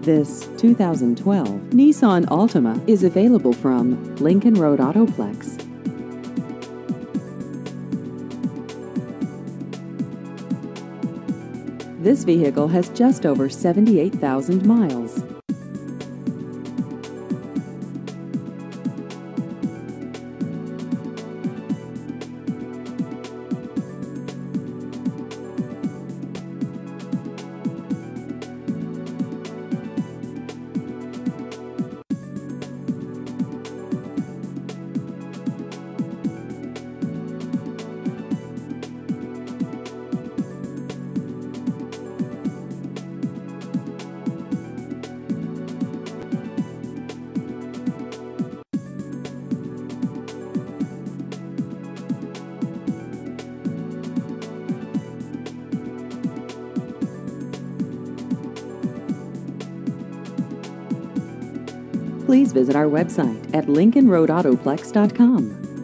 This 2012 Nissan Altima is available from Lincoln Road Autoplex. This vehicle has just over 78,000 miles. Please visit our website at lincolnroadautoplex.com.